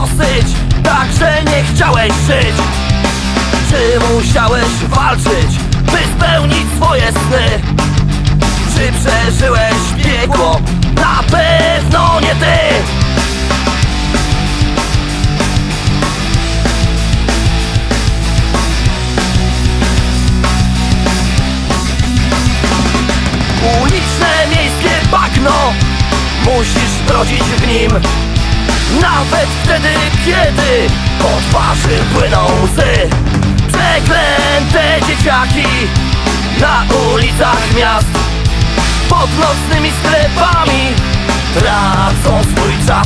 dosyć, tak że nie chciałeś żyć? Czy musiałeś walczyć, by spełnić swoje sny? Czy przeżyłeś piekło? Na pewno nie ty! Uliczne, miejskie bagno, musisz brodzić w nim. Nawet wtedy, kiedy po twarzy płyną łzy. Przeklęte dzieciaki na ulicach miast, pod nocnymi sklepami tracą swój czas.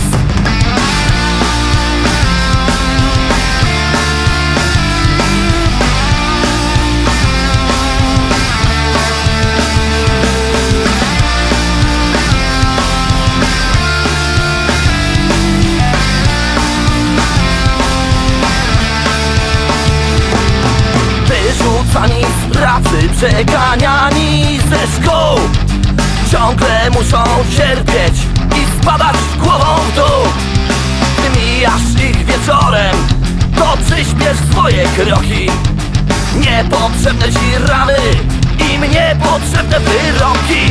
Wyrzucani z pracy, przeganiani ze szkół, ciągle muszą cierpieć i spadać głową w dół. Gdy mijasz ich wieczorem, to przyśpiesz swoje kroki. Niepotrzebne ci rany, im niepotrzebne wyroki.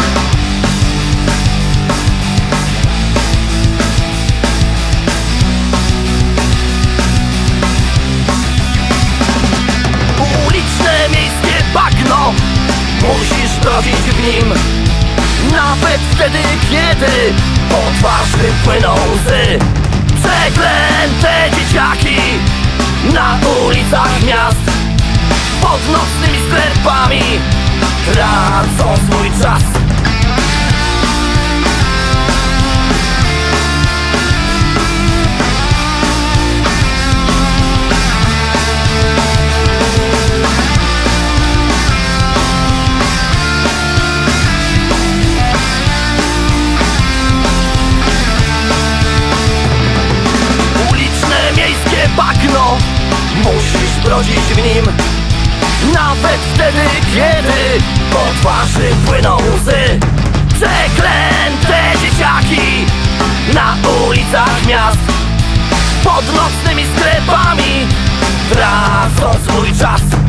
Uliczne, miejskie bagno, musisz brodzić w nim. Nawet wtedy, kiedy po twarzy płyną łzy. Przeklęte dzieciaki na ulicach miast, pod nocnymi sklepami tracą swój czas. Bagno, musisz brodzić w nim. Nawet wtedy, kiedy po twarzy płyną łzy. Przeklęte dzieciaki na ulicach miast, pod nocnymi sklepami tracą swój czas.